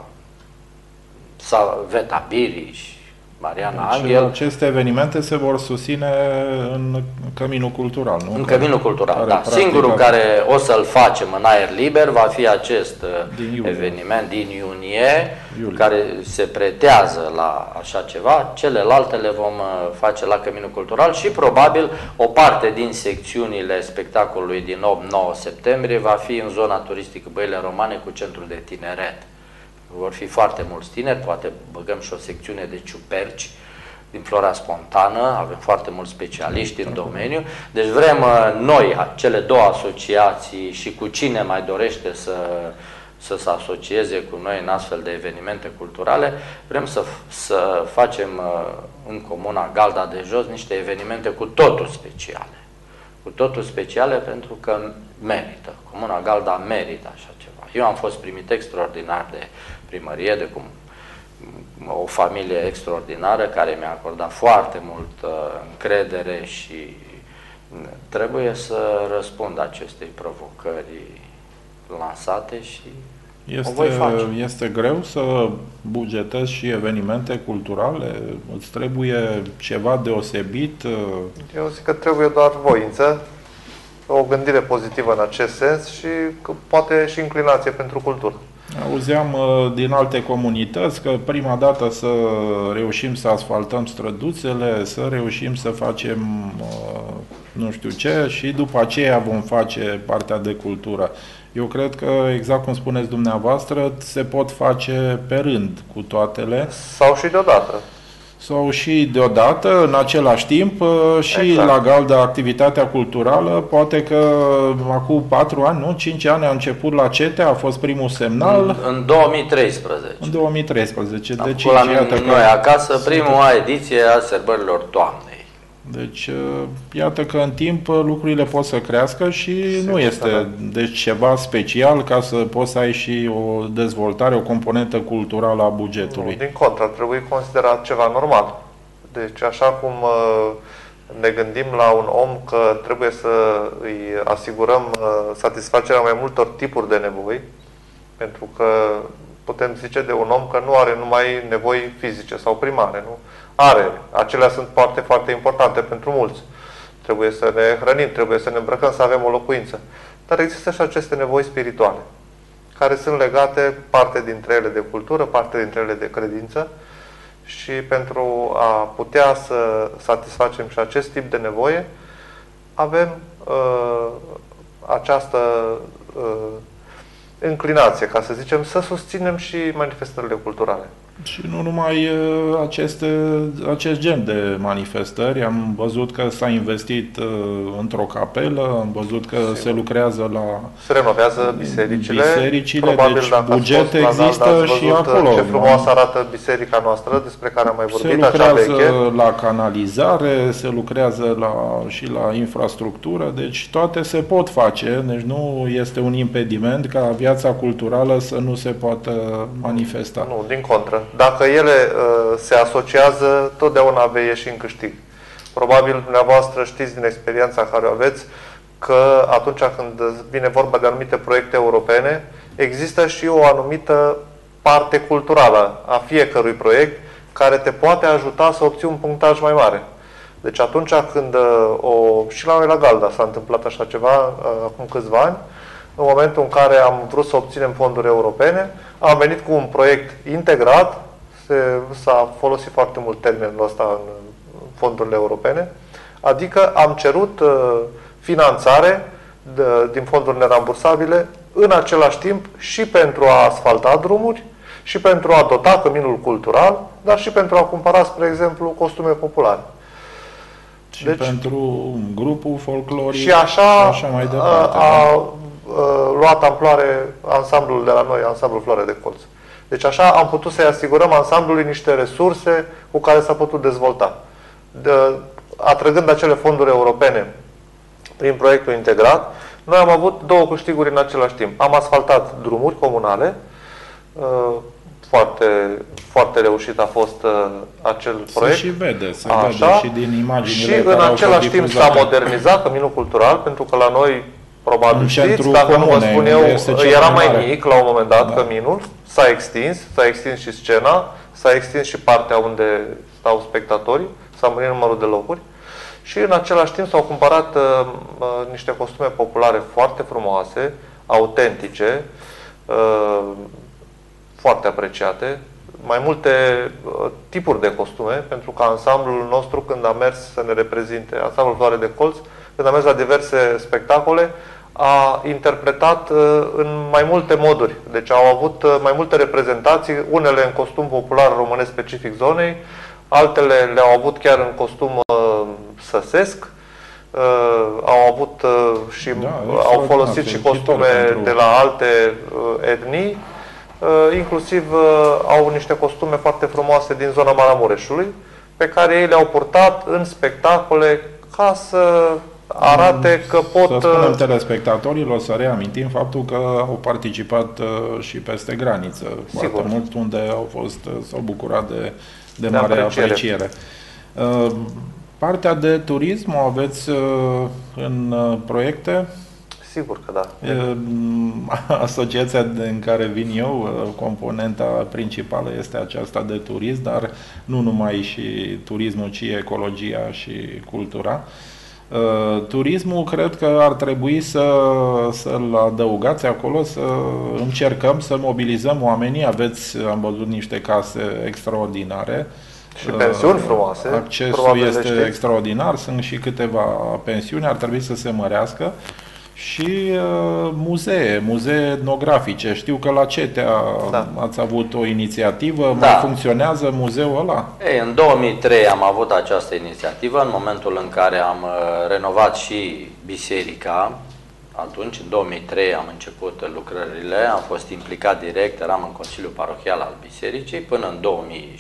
Veta Biriș, Mariana deci, Angel. Aceste evenimente se vor susține în Căminul Cultural, nu? În Căminul Cultural, care da. Singurul practic, care o să-l facem în aer liber va fi acest din eveniment din iunie, iulie, care se pretează la așa ceva. Celelalte le vom face la Căminul Cultural și probabil o parte din secțiunile spectacolului din opt nouă septembrie va fi în zona turistică Băile Romane cu centrul de tineret. Vor fi foarte mulți tineri, poate băgăm și o secțiune de ciuperci din flora spontană, avem foarte mulți specialiști în domeniu, deci vrem noi, cele două asociații și cu cine mai dorește să, să se asocieze cu noi în astfel de evenimente culturale, vrem să, să facem în Comuna Galda de Jos niște evenimente cu totul speciale. Cu totul speciale pentru că merită. Comuna Galda merită așa ceva. Eu am fost primit extraordinar de primărie, de cum o familie extraordinară care mi-a acordat foarte mult uh, încredere și trebuie să răspund acestei provocări lansate și este, o voi face. Este greu să bugetezi și evenimente culturale? Îți trebuie ceva deosebit? Eu zic că trebuie doar voință, o gândire pozitivă în acest sens și poate și inclinație pentru cultură. Auzeam din alte comunități că prima dată să reușim să asfaltăm străduțele, să reușim să facem nu știu ce și după aceea vom face partea de cultură. Eu cred că, exact cum spuneți dumneavoastră, se pot face pe rând cu toatele. Sau și deodată. Sau și deodată, în același timp, și exact. La Galda activitatea culturală, poate că acum patru ani, nu? cinci ani a început la C E T E, a fost primul semnal. În, în două mii treisprezece. În două mii treisprezece. Am deci, la iată noi că acasă, prima ediție a sărbărilor toamnei. Deci, iată că în timp lucrurile pot să crească și Sigur, nu este da. deci ceva special ca să poți să ai și o dezvoltare, o componentă culturală a bugetului. Nu, din contră, ar trebui considerat ceva normal. Deci, așa cum ne gândim la un om că trebuie să îi asigurăm satisfacerea mai multor tipuri de nevoi, pentru că putem zice de un om că nu are numai nevoi fizice sau primare, nu? Are. Acelea sunt foarte, foarte importante pentru mulți. Trebuie să ne hrănim, trebuie să ne îmbrăcăm, să avem o locuință. Dar există și aceste nevoi spirituale, care sunt legate, parte dintre ele de cultură, parte dintre ele de credință. Și pentru a putea să satisfacem și acest tip de nevoie, avem uh, această uh, înclinație, ca să zicem, să susținem și manifestările culturale. Și nu numai aceste, acest gen de manifestări. Am văzut că s-a investit uh, într-o capelă, am văzut că Sigur. se lucrează la... Se renovează bisericile. bisericile Probabil deci dacă buget există și acolo. Ce frumos arată biserica noastră, despre care am mai vorbit. Se lucrează la canalizare, se lucrează la, și la infrastructură, deci toate se pot face. Deci nu este un impediment ca viața culturală să nu se poată manifesta. Nu, din contră. Dacă ele uh, se asociază, totdeauna vei ieși în câștig. Probabil dumneavoastră știți din experiența care o aveți că atunci când vine vorba de anumite proiecte europene, există și o anumită parte culturală a fiecărui proiect care te poate ajuta să obții un punctaj mai mare. Deci atunci când uh, o, și la noi la Galda s-a întâmplat așa ceva uh, acum câțiva ani, în momentul în care am vrut să obținem fonduri europene, am venit cu un proiect integrat, s-a folosit foarte mult termenul ăsta în fondurile europene, adică am cerut uh, finanțare de, din fonduri nerambursabile în același timp și pentru a asfalta drumuri, și pentru a dota căminul cultural, dar și pentru a cumpăra, spre exemplu, costume populare. Și deci, pentru grupul folcloric și așa, și așa mai departe. A, a, luat amploare ansamblul de la noi, ansamblul Floare de Colț. Deci așa am putut să-i asigurăm ansamblului niște resurse cu care s-a putut dezvolta. De, atrăgând acele fonduri europene prin proiectul integrat, noi am avut două câștiguri în același timp. Am asfaltat drumuri comunale, foarte, foarte reușit a fost acel proiect. Se și vede, se așa, vede și din imaginile și în același timp s-a modernizat căminul cultural, pentru că la noi Probabil în știți, dacă nu vă spun eu, era mai mare. mic la un moment dat, da. căminul, s-a extins, s-a extins și scena, s-a extins și partea unde stau spectatorii, s-a mărit numărul de locuri și în același timp s-au cumpărat uh, uh, niște costume populare foarte frumoase, autentice, uh, foarte apreciate, mai multe uh, tipuri de costume, pentru că ansamblul nostru, când a mers să ne reprezinte, ansamblul Floare de Colț, când a mers la diverse spectacole, a interpretat uh, în mai multe moduri. Deci au avut uh, mai multe reprezentații, unele în costum popular românesc specific zonei, altele le-au avut chiar în costum uh, săsesc, uh, au avut uh, și da, au folosit și costume pentru... de la alte uh, etnii, uh, inclusiv uh, au niște costume foarte frumoase din zona Maramureșului, pe care ei le-au purtat în spectacole ca să arate că pot... Să spunem telespectatorilor, să reamintim faptul că au participat uh, și peste graniță, Sigur. foarte mult, unde au fost, uh, s-au bucurat de, de, de mare apreciere. apreciere. Uh, partea de turism o aveți uh, în uh, proiecte? Sigur că da. Uh, asociația în care vin eu, uh, componenta principală este aceasta de turism, dar nu numai și turismul, ci ecologia și cultura. Uh, turismul cred că ar trebui să, să-l adăugați acolo, să încercăm să mobilizăm oamenii. Aveți, am văzut niște case extraordinare. Și pensiuni frumoase. Accesul este extraordinar, sunt și câteva pensiuni, ar trebui să se mărească. Și uh, muzee, muzee etnografice. Știu că la CETEA da. ați avut o inițiativă, da. mai funcționează muzeul ăla? Ei, în două mii trei am avut această inițiativă, în momentul în care am uh, renovat și biserica. Atunci, în două mii trei, am început lucrările, am fost implicat direct, eram în Consiliul Parohial al Bisericii, până în două mii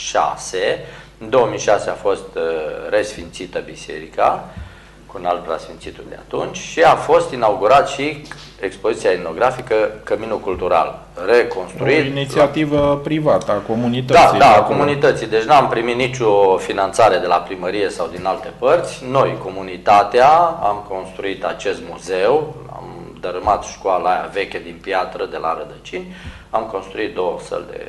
șase. În două mii șase a fost uh, resfințită biserica, cu un alt preasfințitul de atunci, și a fost inaugurat și expoziția etnografică Căminul Cultural, reconstruit. O inițiativă la... privată a comunității. Da, da, a comunității. Deci n-am primit nicio finanțare de la primărie sau din alte părți. Noi, comunitatea, am construit acest muzeu, am dărâmat școala aia veche din piatră de la rădăcini, am construit două săli de,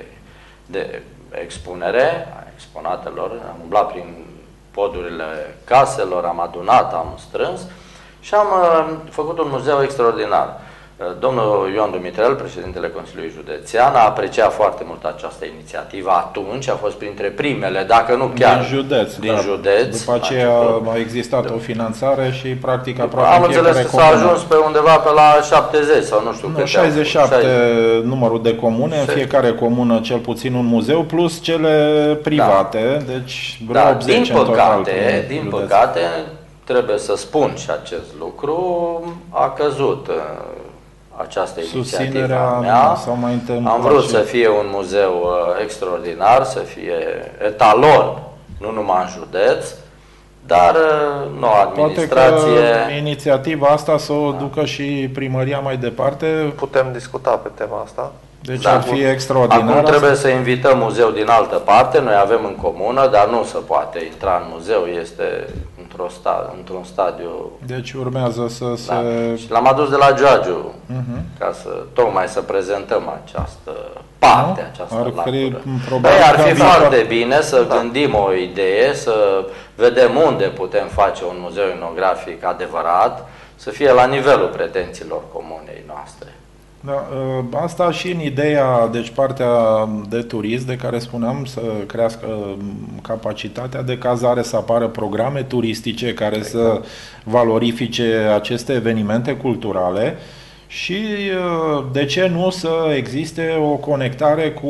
de expunere a exponatelor, am umblat prin podurile caselor, am adunat, am strâns și am uh, făcut un muzeu extraordinar. Uh, domnul Ioan Dumitrel, președintele Consiliului Județean, a apreciat foarte mult această inițiativă atunci, a fost printre primele, dacă nu chiar din județ. Din da. județ După aceea a existat da. o finanțare și practic aproape am înțeles că s-a ajuns pe undeva pe la șaptezeci sau nu știu câte. șaizeci și șapte numărul de comune, în fiecare comună cel puțin un muzeu, plus cele private, da. deci vreo da, optzeci din păcate, total, din păcate, trebuie să spun și acest lucru, a căzut această inițiativă a mea. S-au mai am vrut și... să fie un muzeu uh, extraordinar, să fie etalon, nu numai în județ, dar uh, noua administrație... Poate că inițiativa asta să o da. ducă și primăria mai departe. Putem discuta pe tema asta. Deci da, ar fi extraordinar. Acum trebuie să invităm muzeu din altă parte, noi avem în comună, dar nu se poate intra în muzeu, este într-un sta, într-un stadiu... Deci urmează să se... Da. Și l-am adus de la Giagiu, uh-huh. ca să, tocmai să prezentăm această parte, nu? această ar latură. Păi, ar fi foarte bine să da. gândim o idee, să vedem unde putem face un muzeu etnografic adevărat, să fie la nivelul pretențiilor comunei noastre. Da, asta și în ideea, deci partea de turism de care spuneam, să crească capacitatea de cazare, să apară programe turistice care exact. să valorifice aceste evenimente culturale și de ce nu să existe o conectare cu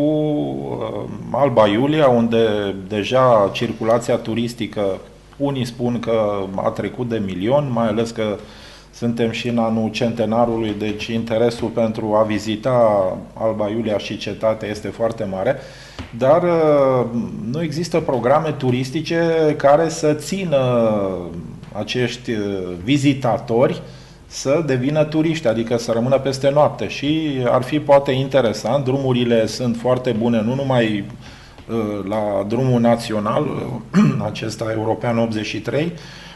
Alba Iulia, unde deja circulația turistică, unii spun că a trecut de milion, mai ales că suntem și în anul centenarului, deci interesul pentru a vizita Alba Iulia și cetatea este foarte mare, dar nu există programe turistice care să țină acești vizitatori să devină turiști, adică să rămână peste noapte. Și ar fi poate interesant, drumurile sunt foarte bune, nu numai la drumul național, acesta european optzeci și trei,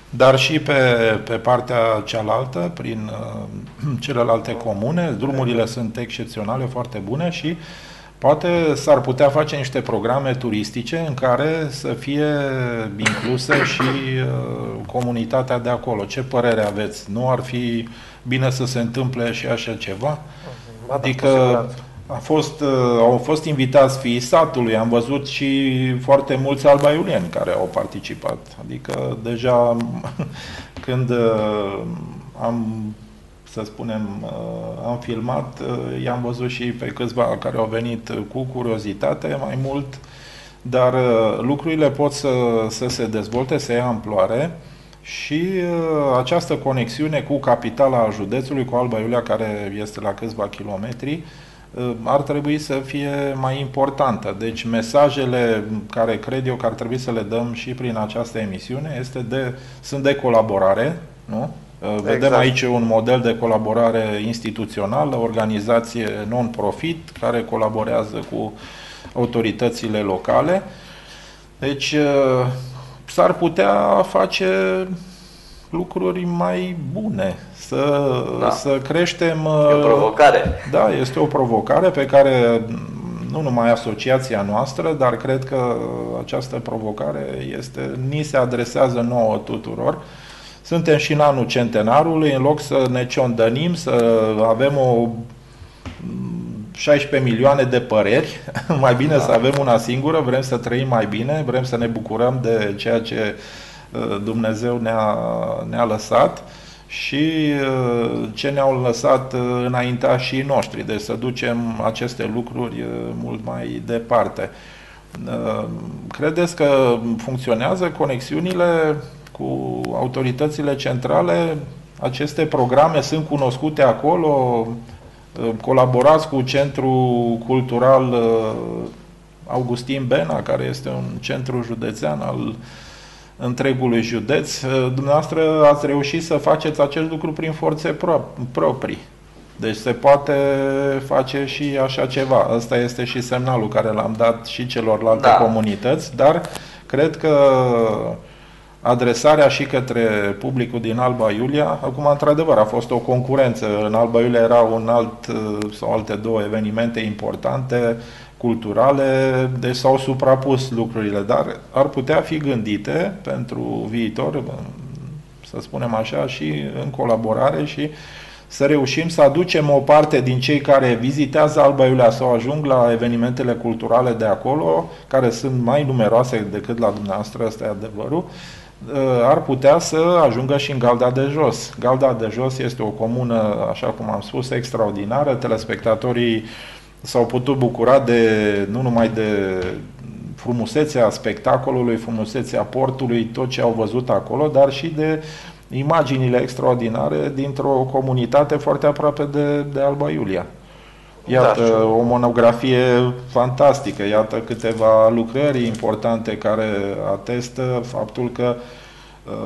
dar și pe, pe partea cealaltă, prin uh, celelalte comune. Drumurile sunt excepționale, foarte bune și poate s-ar putea face niște programe turistice în care să fie inclusă și uh, comunitatea de acolo. Ce părere aveți? Nu ar fi bine să se întâmple și așa ceva? Adică a fost, uh, au fost invitați fiii satului, am văzut și foarte mulți albaiulieni care au participat. Adică deja când uh, am, să spunem, uh, am filmat, uh, i-am văzut și pe câțiva care au venit cu curiozitate mai mult, dar uh, lucrurile pot să, să se dezvolte, să ia amploare și uh, această conexiune cu capitala județului, cu Alba Iulia, care este la câțiva kilometri, uh, ar trebui să fie mai importantă. Deci mesajele care cred eu că ar trebui să le dăm și prin această emisiune este de, sunt de colaborare, nu? Vedem exact. Aici un model de colaborare instituțională, organizație non-profit care colaborează cu autoritățile locale. Deci s-ar putea face lucruri mai bune, să, da. să creștem... E o provocare. Da, este o provocare pe care nu numai asociația noastră, dar cred că această provocare este, ni se adresează nouă tuturor. Suntem și în anul centenarului, în loc să ne ciondănim, să avem o șaisprezece milioane de păreri, mai bine da. Să avem una singură, vrem să trăim mai bine, vrem să ne bucurăm de ceea ce Dumnezeu ne-a, ne-a lăsat și ce ne-au lăsat înaintașii noștri, deci să ducem aceste lucruri mult mai departe. Credeți că funcționează conexiunile cu autoritățile centrale? Aceste programe sunt cunoscute acolo? Colaborați cu Centrul Cultural Augustin Bena, care este un centru județean al întregului județ. Dumneavoastră ați reușit să faceți acest lucru prin forțe proprii. Deci se poate face și așa ceva. Ăsta este și semnalul care l-am dat și celorlalte da. comunități, dar cred că adresarea și către publicul din Alba Iulia, acum într-adevăr a fost o concurență, în Alba Iulia era un alt sau alte două evenimente importante, culturale, deci s-au suprapus lucrurile, dar ar putea fi gândite pentru viitor, să spunem așa, și în colaborare și să reușim să aducem o parte din cei care vizitează Alba Iulia sau ajung la evenimentele culturale de acolo, care sunt mai numeroase decât la dumneavoastră, ăsta e adevărul, ar putea să ajungă și în Galda de Jos. Galda de Jos este o comună, așa cum am spus, extraordinară. Telespectatorii s-au putut bucura de, nu numai de frumusețea spectacolului, frumusețea portului, tot ce au văzut acolo, dar și de imaginile extraordinare dintr-o comunitate foarte aproape de, de Alba Iulia. Iată, da, o monografie fantastică, iată câteva lucrări importante care atestă faptul că uh,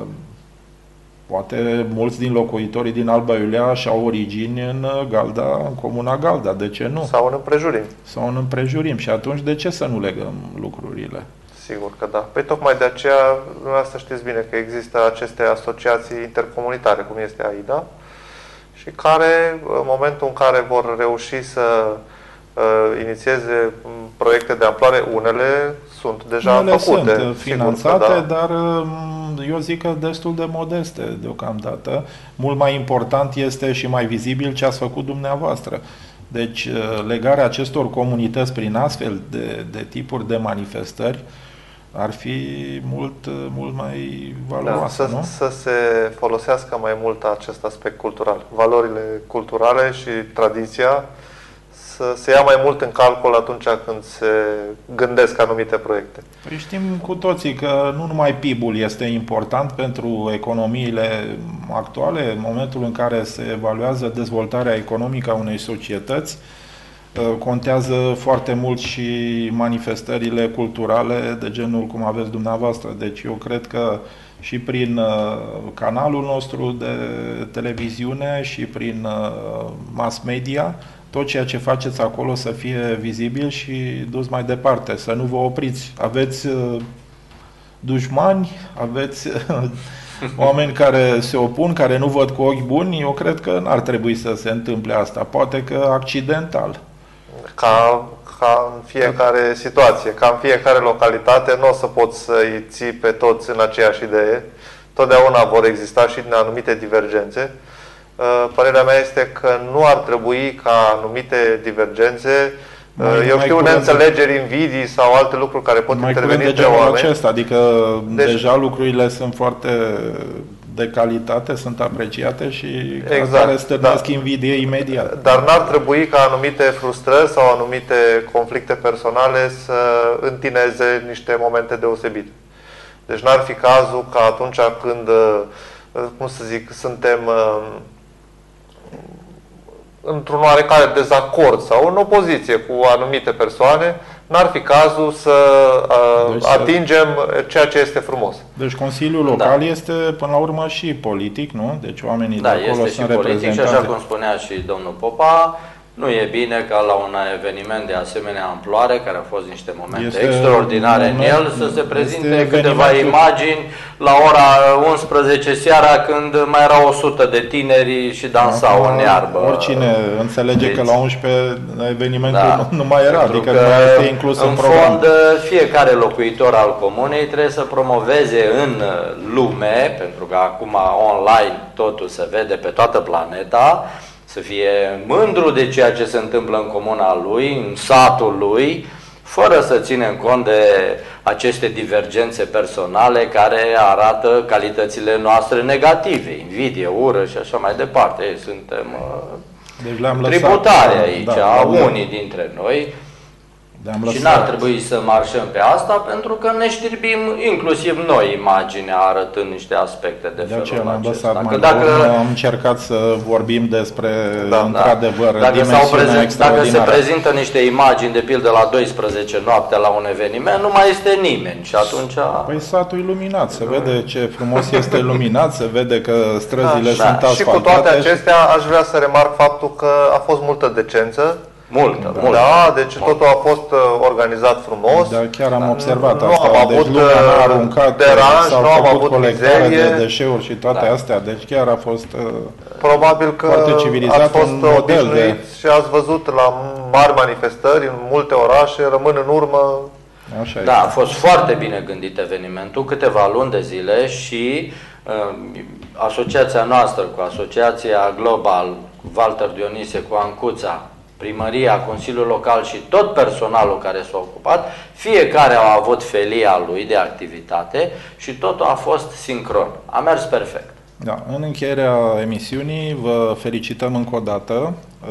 poate mulți din locuitorii din Alba Iulia și-au origini în Galda, în comuna Galda, de ce nu? Sau în împrejurim. Sau în împrejurim și atunci de ce să nu legăm lucrurile? Sigur că da. Păi tocmai de aceea, dumneavoastră știți bine că există aceste asociații intercomunitare, cum este AIDA, și care, în momentul în care vor reuși să uh, inițieze proiecte de amploare, unele sunt deja unele făcute. Sunt finanțate, da. Dar eu zic că destul de modeste deocamdată. Mult mai important este și mai vizibil ce ați făcut dumneavoastră. Deci legarea acestor comunități prin astfel de, de tipuri de manifestări ar fi mult, mult mai valoroasă, da, să, nu? să se folosească mai mult acest aspect cultural. Valorile culturale și tradiția să se ia mai mult în calcul atunci când se gândesc anumite proiecte. Păi știm cu toții că nu numai P I B-ul este important pentru economiile actuale, în momentul în care se evaluează dezvoltarea economică a unei societăți, contează foarte mult și manifestările culturale de genul cum aveți dumneavoastră. Deci eu cred că și prin canalul nostru de televiziune și prin mass media, tot ceea ce faceți acolo să fie vizibil și dus mai departe, să nu vă opriți. Aveți dușmani, aveți oameni care se opun, care nu văd cu ochi buni, eu cred că n-ar trebui să se întâmple asta. Poate că accidental. Ca, ca în fiecare situație, ca în fiecare localitate, nu o să poți să-i ții pe toți în aceeași idee. Totdeauna vor exista și din anumite divergențe. Părerea mea este că nu ar trebui ca anumite divergențe, mai, eu mai știu, neînțelegeri, invidii sau alte lucruri care pot mai interveni între oameni. Acesta, adică deci, deja lucrurile sunt foarte de calitate, sunt apreciate și exact, care stârnesc da. invidie imediat. Dar n-ar trebui ca anumite frustrări sau anumite conflicte personale să întineze niște momente deosebite. Deci n-ar fi cazul ca atunci când, cum să zic, suntem într-un oarecare dezacord sau în opoziție cu anumite persoane, n-ar fi cazul să uh, deci, atingem ceea ce este frumos. Deci Consiliul Local da. este până la urmă și politic, nu? Deci oamenii da, de acolo este sunt și politic și așa cum spunea și domnul Popa, nu e bine ca la un eveniment de asemenea amploare, care au fost niște momente este extraordinare moment, în el, să se prezinte câteva imagini la ora unsprezece seara, când mai erau o sută de tineri și dansau da, în iarbă. Oricine înțelege deci, că la unsprezece evenimentul da, nu, nu mai era, adică nu mai este inclus în, în program. În fond, fiecare locuitor al comunei trebuie să promoveze în lume, pentru că acum online totul se vede pe toată planeta, să fie mândru de ceea ce se întâmplă în comuna lui, în satul lui, fără să ținem cont de aceste divergențe personale care arată calitățile noastre negative, invidie, ură și așa mai departe. Suntem deci tributari aici, da, unii dintre noi. Și n-ar trebui să marșăm pe asta, pentru că ne știrbim inclusiv noi imaginea arătând niște aspecte de, de felul acesta. Mai dacă am încercat să vorbim despre, da, într-adevăr, da. dimensiunea extraordinară. Dacă se prezintă niște imagini, de pildă la douăsprezece noaptea la un eveniment, nu mai este nimeni și atunci... Păi satul iluminat, se vede ce frumos este iluminat, se vede că străzile da, sunt da. asfaltate. Și cu toate acestea aș vrea să remarc faptul că a fost multă decență. Multă, da, multă. Da, deci multă. Totul a fost organizat frumos. Da, chiar am observat nu asta. Nu am avut deci a aruncat, deranj, nu am avut colectare mizerie. de deșeuri și toate da. astea. Deci chiar a fost probabil că foarte civilizat, ați fost un model de... și ați văzut la mari manifestări în multe orașe, rămân în urmă. Așa da, este. A fost foarte bine gândit evenimentul, câteva luni de zile și uh, asociația noastră cu Asociația Global, cu Walter Dionise, cu Ancuța, Primăria, Consiliul Local și tot personalul care s-a ocupat, fiecare a avut felia lui de activitate și totul a fost sincron. A mers perfect. Da, în încheierea emisiunii vă felicităm încă o dată.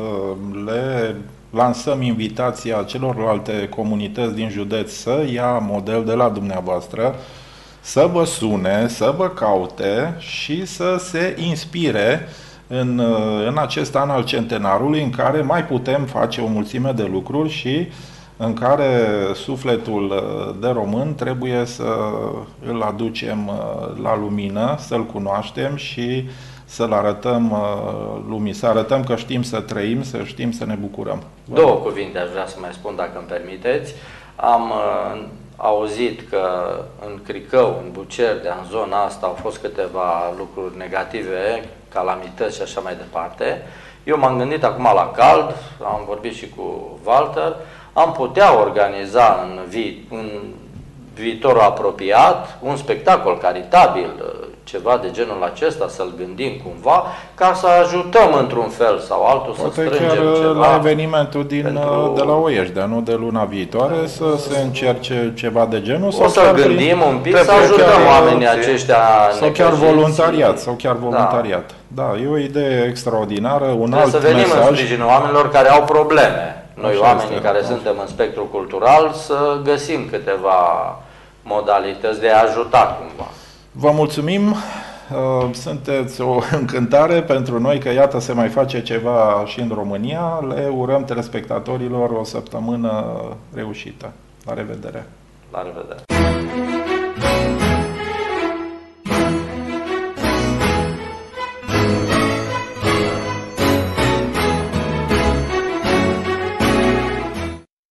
Le lansăm invitația celorlalte comunități din județ să ia model de la dumneavoastră, să vă sune, să vă caute și să se inspire În, în acest an al centenarului, în care mai putem face o mulțime de lucruri și în care sufletul de român trebuie să îl aducem la lumină, să-l cunoaștem și să-l arătăm lumii, să arătăm că știm să trăim, să știm să ne bucurăm. Două cuvinte aș vrea să mai spun, dacă îmi permiteți. Am uh, auzit că în Cricău, în Bucerdea, în zona asta, au fost câteva lucruri negative, calamități și așa mai departe. Eu m-am gândit acum la cald, am vorbit și cu Walter, am putea organiza în, vi în viitorul apropiat un spectacol caritabil, ceva de genul acesta, să-l gândim cumva, ca să ajutăm într-un fel sau altul, poate să strângem chiar ceva. La evenimentul din, pentru... de la Oieștea, nu de luna viitoare, să se încerce ceva de genul. O să gândim prin... un pic, să ajutăm chiar, oamenii aceștia sau chiar voluntariat, sau chiar voluntariat. Da. Da, e o idee extraordinară, un Trebuie alt să venim mesaj. în sprijinul oamenilor care au probleme. Noi, așa oamenii este, care da. suntem în spectrul cultural, să găsim câteva modalități de a ajuta cumva. Vă mulțumim, sunteți o încântare pentru noi că iată se mai face ceva și în România. Le urăm telespectatorilor o săptămână reușită. La revedere! La revedere!